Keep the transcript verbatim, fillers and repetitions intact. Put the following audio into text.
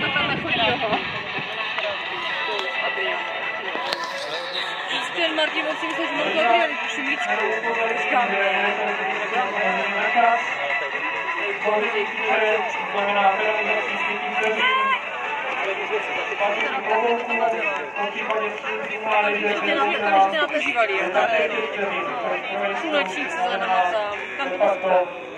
Ten Martin musí myslet, že mu to odjeli tu šimičku. Říkám. Ještě na to žívali, jo. Slunečník se zelená, tam to